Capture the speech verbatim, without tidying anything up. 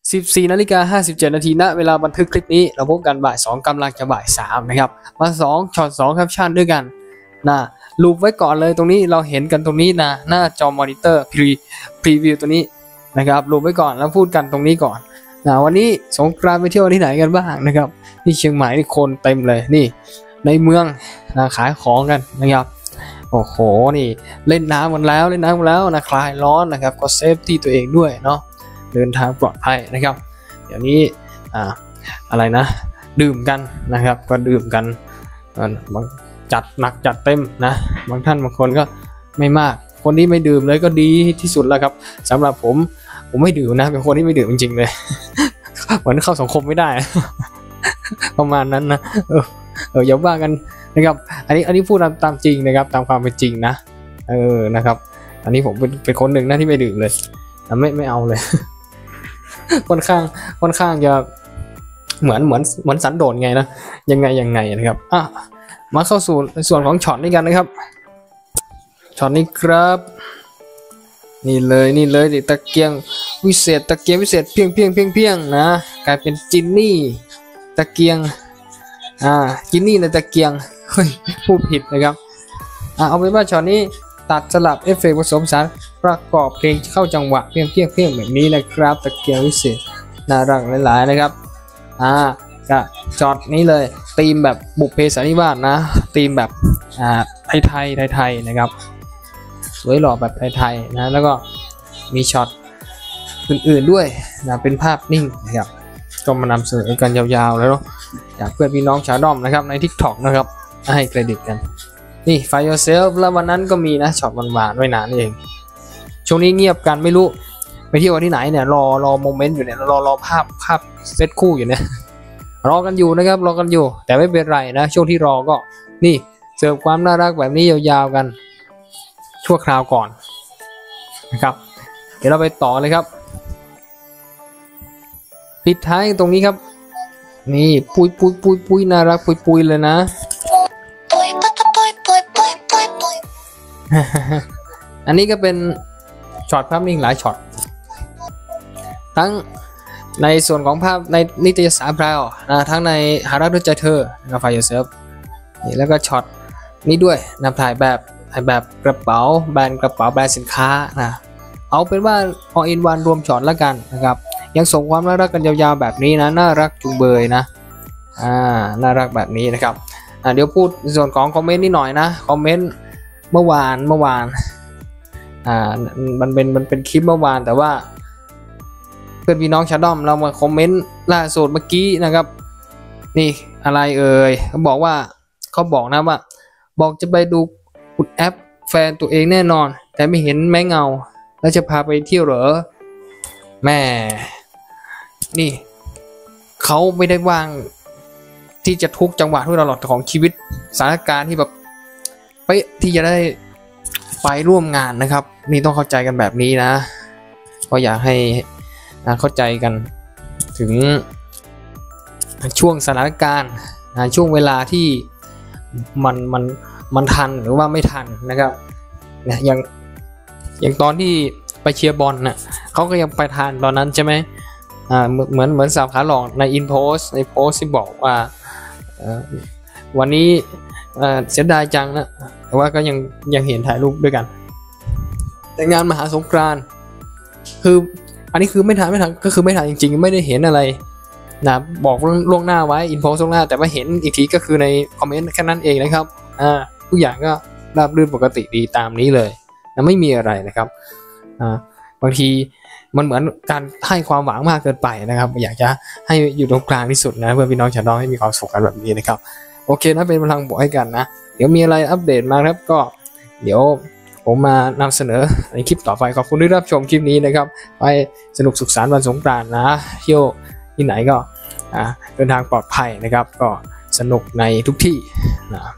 สิบสี่นาฬิกาห้าสิบเจ็ดนาทีณเวลาบันทึกคลิปนี้เราพบกันบ่ายสองกำลังจะบ่ายสามนะครับมาสองช็อตสองแคปชั่นด้วยกันนะลูปไว้ก่อนเลยตรงนี้เราเห็นกันตรงนี้นะหน้าจอมอนิเตอร์พรีพรีวิวตัวนี้นะครับลูปไว้ก่อนแล้วพูดกันตรงนี้ก่อนนะวันนี้สงกรานต์ไปเที่ยวที่ไหนกันบ้างนะครับที่เชียงใหม่นี่คนเต็มเลยนี่ในเมืองนะขายของกันนะครับโอ้โหนี่เล่นน้ำกันแล้วเล่นน้ำกันแล้วนะคลายร้อนนะครับก็เซฟที่ตัวเองด้วยเนาะเดินทางปลอดภัยนะครับเดี๋ยวนี้อ่าอะไรนะดื่มกันนะครับก็ดื่มกันบางจัดหนักจัดเต็มนะบางท่านบางคนก็ไม่มากคนที่ไม่ดื่มเลยก็ดีที่สุดแล้วครับสำหรับผมผมไม่ดื่มนะเป็นคนที่ไม่ดื่มจริงๆเลย เหมือนเข้าสังคมไม่ได้ ประมาณนั้นนะเออเอออย่าว่ากันนะครับอันนี้อันนี้พูดตามตามจริงนะครับตามความเป็นจริงนะเออนะครับอันนี้ผมเป็นเป็นคนหนึ่งนะที่ไม่ดื่มเลยไม่ไม่เอาเลย ค่อนข้างค่อนข้างจะเหมือนเหมือนเหมือนสันโดษไงนะยังไงยังไงนะครับอ่ะมาเข้าสู่ส่วนของช็อตนี้กันนะครับช็อตนี้ครับนี่เลยนี่เลยตะเกียงวิเศษตะเกียงวิเศษเพียงเพียงเพียงเพียงนะกลายเป็นจินนี่ตะเกียงอ่าจินนี่ในตะเกียงเฮ้ยพูดผิดนะครับอ่าเอาเป็นว่าช็อตนี้ตัดสลับเอฟเฟกต์ผสมสารประกอบเพลงเข้าจังหวะเพียงเพียงเพียงแบบนี้นะครับตะเกียงวิเศษน่ารักหลายๆนะครับอ่าก็ช็อตนี้เลยธีมแบบบุพเพสันนิวาสนะธีมแบบอ่าไทยไทยไทยไทยนะครับสวยหล่อแบบไทยๆนะแล้วก็มีช็อตอื่นๆด้วยนะเป็นภาพนิ่งนะครับก็มานำเสนอกันยาวๆแล้วเนาะจากเพื่อนพี่น้องชาวด้อมนะครับใน ทิกต็อก นะครับให้เครดิตกันนี่ Find Yourself แล้ววันนั้นก็มีนะช็อตหวานๆไว้นานเองช่วงนี้เงียบกันไม่รู้ไปเที่ยวที่ไหนเนี่ยรอรอโมเมนต์อยู่เนี่ยรอรอภาพภาพเซตคู่อยู่เนี่ยรอกันอยู่นะครับรอกันอยู่แต่ไม่เป็นไรนะช่วงที่รอก็นี่เสิร์ฟความน่ารักแบบนี้ยาวๆกันชั่วคราวก่อนนะครับเดี๋ยวเราไปต่อเลยครับปิดท้ายตรงนี้ครับนี่ปุยปุยปุยปุยน่ารักปุยปุยเลยนะ อันนี้ก็เป็นช็อตภาพนิ่งหลายช็อตทั้งในส่วนของภาพในนิตยสารพราวนะทั้งในหารักด้วยใจเธอกับ Find Yourself นี่แล้วก็ช็อตนี้ด้วยนำถ่ายแบบถ่ายแบบกระเป๋าแบรนด์กระเป๋าแบรนด์สินค้านะเอาเป็นว่า all in one รวมช็อตแล้วกันนะครับยังส่งความน่ารักกันยาวๆแบบนี้นะน่ารักจุงเบยนะอ่าน่ารักแบบนี้นะครับอ่าเดี๋ยวพูดส่วนของคอมเมนต์นิดหน่อยนะคอมเมนต์เมื่อวานเมื่อวานอ่ามันเป็นมันเป็นคลิปเมื่อวานแต่ว่าเพื่อนพี่น้องชาวด้อมเรามาคอมเมนต์ล่าสุดเมื่อกี้นะครับนี่อะไรเอ่ยเขาบอกว่าเขาบอกนะว่าบอกจะไปดูขุดแอปแฟนตัวเองแน่นอนแต่ไม่เห็นแม้เงาแล้วจะพาไปเที่ยวเหรอแม่นี่เขาไม่ได้ว่างที่จะทุกจังหวะทุกตลอดของชีวิตสถานการณ์ที่แบบเป๊ะที่จะได้ไปร่วมงานนะครับนี่ต้องเข้าใจกันแบบนี้นะก็อยากให้เข้าใจกันถึงช่วงสถานการณ์ช่วงเวลาที่มันมันมันทันหรือว่าไม่ทันนะครับเนี่ยอย่างอย่างตอนที่ไปเชียร์บอลน่ะเขาก็ยังไปทันตอนนั้นใช่ไหมอ่าเหมือนเหมือนสาวขาหลอกในอินโพสในโพสที่บอกว่าวันนี้เสียดายจังนะแต่ว่าก็ยังยังเห็นถ่ายรูปด้วยกันแต่งานมหาสงกรานต์คืออันนี้คือไม่ทันไม่ทันก็คือไม่ทันจริงๆไม่ได้เห็นอะไรนะบอกล่วงหน้าไว้อินโพสล่วงหน้าแต่ว่าเห็นอีกทีก็คือในคอมเมนต์แค่นั้นเองนะครับอ่าทุกอย่างก็ราบรื่นปกติดีตามนี้เลยนะไม่มีอะไรนะครับอ่าบางทีมันเหมือนการให้ความหวังมากเกินไปนะครับอยากจะให้อยู่ตรงกลางที่สุดนะเพื่อพี่น้องชาวน้องให้มีความสุขกันแบบนี้นะครับโอเคนะเป็นพลังบวกให้กันนะเดี๋ยวมีอะไรอัปเดตมาครับก็เดี๋ยวผมมานำเสนอในคลิปต่อไปขอบคุณที่รับชมคลิปนี้นะครับไปสนุกสุขสันต์วันสงกรานต์นะเที่ยวที่ไหนก็เดินทางปลอดภัยนะครับก็สนุกในทุกที่นะ